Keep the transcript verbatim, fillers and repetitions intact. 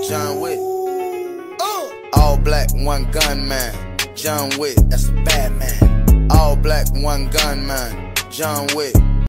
John Wick. All black, one gun man. John Wick, that's a bad man. All black, one gun man. John Wick.